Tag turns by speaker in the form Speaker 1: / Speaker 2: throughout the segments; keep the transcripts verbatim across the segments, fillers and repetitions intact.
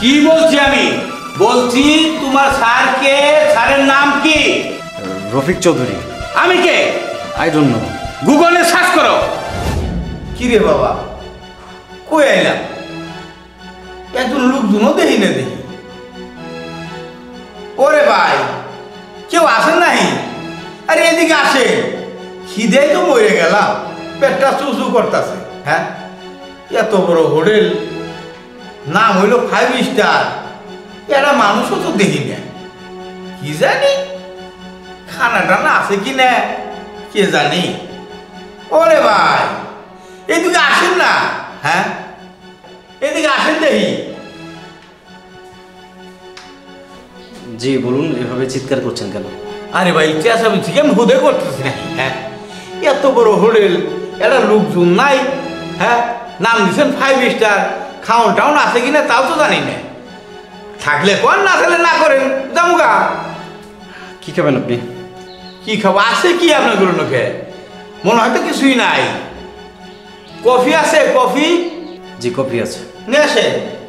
Speaker 1: কি বলছি আমি বলছি তোমার স্যার কে? স্যারের নাম কি?
Speaker 2: রফিক চৌধুরী।
Speaker 1: আমি কে?
Speaker 2: I don't know.
Speaker 1: গুগলে সার্চ করো। কি রে বাবা, কই আইলাম? একজন লোকজনও দেখি না দেখি। ওরে ভাই, কেউ আসেন নাই? আরে এদিকে আসে, খিদে তো মরে গেলাম, পেটটা চুচু করতেছে। হ্যাঁ, এত বড় হোটেল, নাম হইল ফাইভ স্টার, এরা মানুষও তো দেখি না। কি জানি খানা টানা আছে কি না, কে জানি। ওরে ভাই, এদিকে আসেন না। হ্যাঁ, এদিকে আসেন দেখি।
Speaker 2: জি বলুন, এভাবে চিৎকার করছেন কেন?
Speaker 1: আরে ভাই, চেঁচামেচি আমি হুদে করতেছি না। হ্যাঁ, এত বড় হোটেল, এটা লোকজন নাই। হ্যাঁ, নাম দিচ্ছেন ফাইভ স্টার, খাওয়ান টাউন আছে কিনা তাও তো জানি না। থাকলে কোন, না থাকলে না করেন, জামুগা।
Speaker 2: কি খাবেন আপনি?
Speaker 1: কি খাবো? আছে কি আপনার লোকে? মনে হয়তো কিছুই নাই। কফি আছে? কফি?
Speaker 2: জি কফি আছে।
Speaker 1: নিয়ে আসে।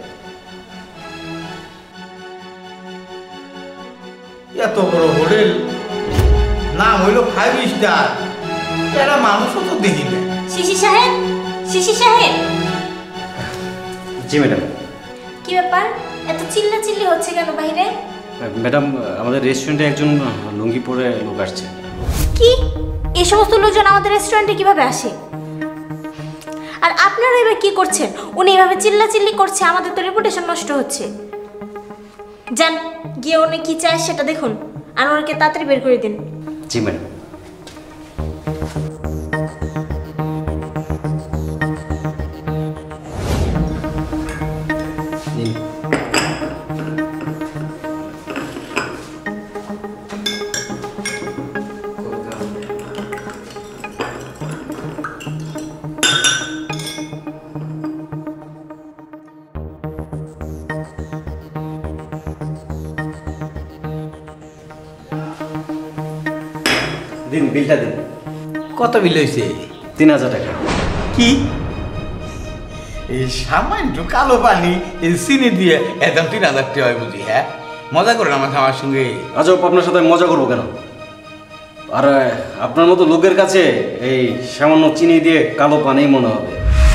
Speaker 1: এত বড় হোটেল, নাম হইল ফাইভ স্টার, এরা মানুষও তো দেখি না।
Speaker 3: শিশি সাহেব, শিশি সাহেব।
Speaker 2: জি ম্যাডাম।
Speaker 3: কি ব্যাপার, এত চিল্লা চিল্লি হচ্ছে কেন বাইরে?
Speaker 2: ম্যাডাম, আমাদের রেস্টুরেন্টে একজন লুঙ্গি পরে লোক আসছে।
Speaker 3: কি? এই সমস্ত লোকজন আমাদের রেস্টুরেন্টে কিভাবে আসে? আর আপনারা এবার কি করছেন? উনি এভাবে চিল্লা চিল্লি করছে, আমাদের তো রেপুটেশন নষ্ট হচ্ছে। যান, গিয়ে উনি কি চায় সেটা দেখুন, আর ওনাকে তাড়াতাড়ি বের করে দিন।
Speaker 2: জি ম্যাডাম। দিন, বিলটা দিন।
Speaker 1: কত বিল হয়েছে?
Speaker 2: তিন হাজার টাকা।
Speaker 1: কি এই সামান্য কালো পানি এই চিনি দিয়ে একদম তিন হাজার টাকা হয় বুঝি? হ্যাঁ, মজা করেন আমার আমার সঙ্গে।
Speaker 2: আজব, আপনার সাথে মজা করবো কেন? আর আপনার মতো লোকের কাছে এই সামান্য চিনি দিয়ে কালো পানি মনে হবে।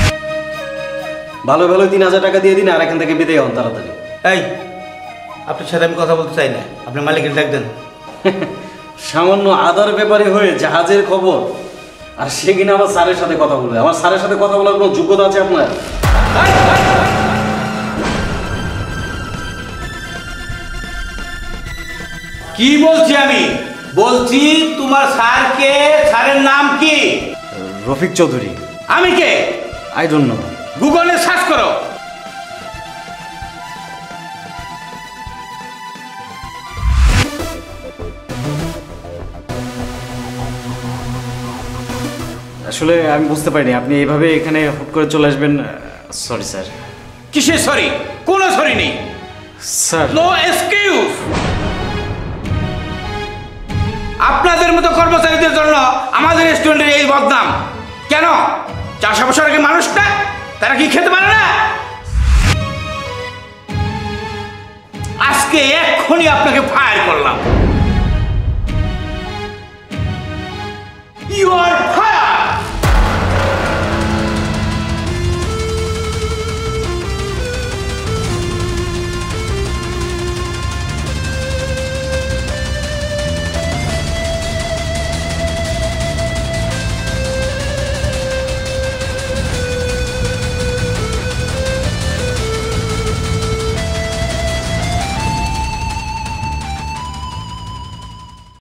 Speaker 2: ভালো ভালো তিন হাজার টাকা দিয়ে দিন, আর এখান থেকে বিদায় হন তাড়াতাড়ি।
Speaker 1: এই, আপনার সাথে আমি কথা বলতে চাই না, আপনার মালিকের ডাক দেন।
Speaker 2: সামান্য আদার ব্যাপারে হয়ে জাহাজের খবর, আর সে কিনা আমার স্যারের সাথে কথা বলবে? আমার স্যারের সাথে কথা বলার কোনো যোগ্যতা আছে আপনার?
Speaker 1: কি বলছি আমি বলছি তোমার স্যার কে? স্যারের নাম কি?
Speaker 2: রফিক চৌধুরী।
Speaker 1: আমি কে?
Speaker 2: I don't know.
Speaker 1: গুগলে সার্চ করো।
Speaker 2: আসলে আমি বুঝতে পারিনি আপনি এইভাবে এখানে হুট করে চলে আসবেন। Sorry sir.
Speaker 1: কিসের সরি? কোনো সরি নেই
Speaker 2: স্যার।
Speaker 1: No excuse. আপনাদের মতো কর্মচারীদের জন্য আমাদের রেস্টুরেন্টের এই বদনাম কেন? চারশো বছর আগে মানুষটা, তারা কি খেতে পারে না? আজকে এক্ষুনি আপনাকে ফায়ার করলাম। You are fire.